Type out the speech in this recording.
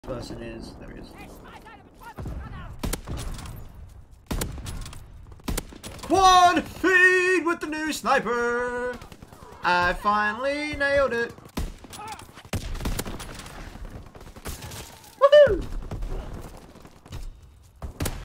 person is. There he is. Quad feed with the new sniper! I finally nailed it.